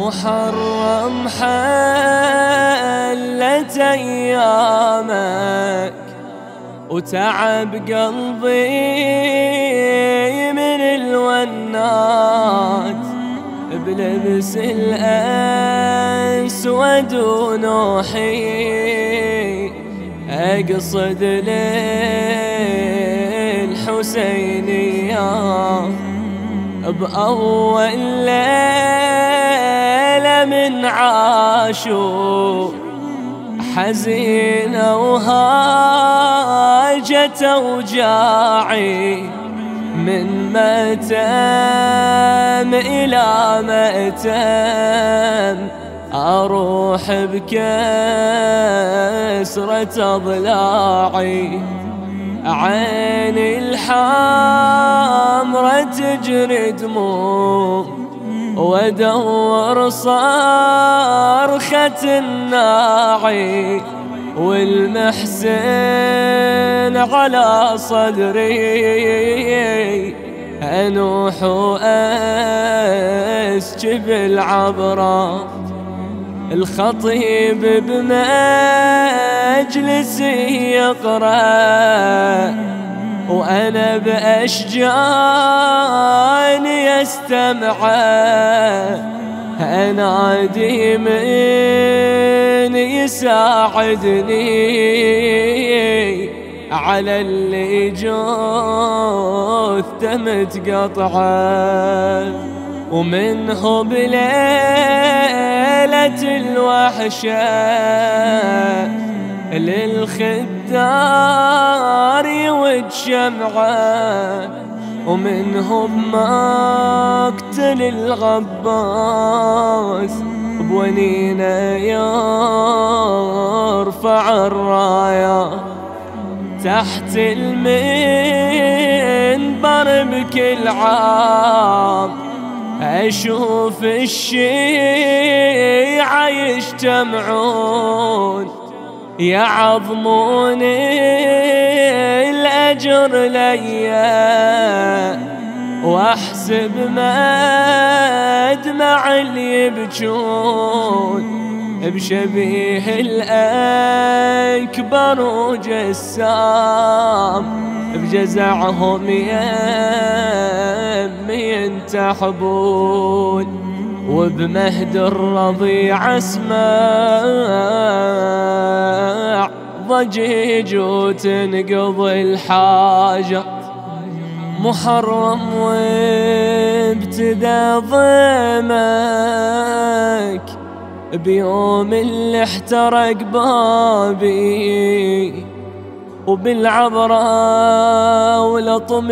محرم حلت أيامك وتعب قلبي من الونات بلبس الأسود ونوحي أقصد للحسينية بأول ليلة من عاشور حزينة وهاجت أوجاعي من مأتم إلى مأتم أروح بكسرة أضلاعي عيني الحمرة تجري دموع وادور صرخة الناعي والمحسن على صدري أنوح وأسكب العبرة الخطيب بمجلسي يقرأ وأنا بأشجاني أستمع أنادي من يساعدني على اللي جثته متقطعة ومنه بليلة الوحشة للخدار يود شمعة ومنهم مقتل الغباس بونينه يرفع الراية تحت المنبر بكل عام أشوف الشيعة يجتمعون يعظمون الأجر ليا واحسب مدمع اللي يبجون بشبيه الأكبر وجسام بجزعهم ينتحبون وبمهد الرضيع اسمع ضجيج وتنقضي الحاجة محرم وابتدى ضيمك بيوم اللي احترق بابي وبالعبرة ولطم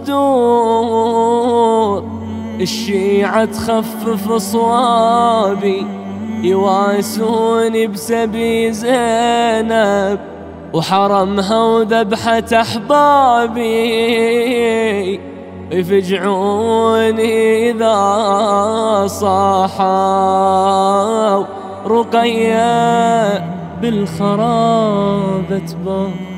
الصدور الشيعة تخفف صوابي يواسوني بسبي زينب وحرمها وذبحة أحبابي يفجعوني إذا صاحوا رقية بالخرابة باب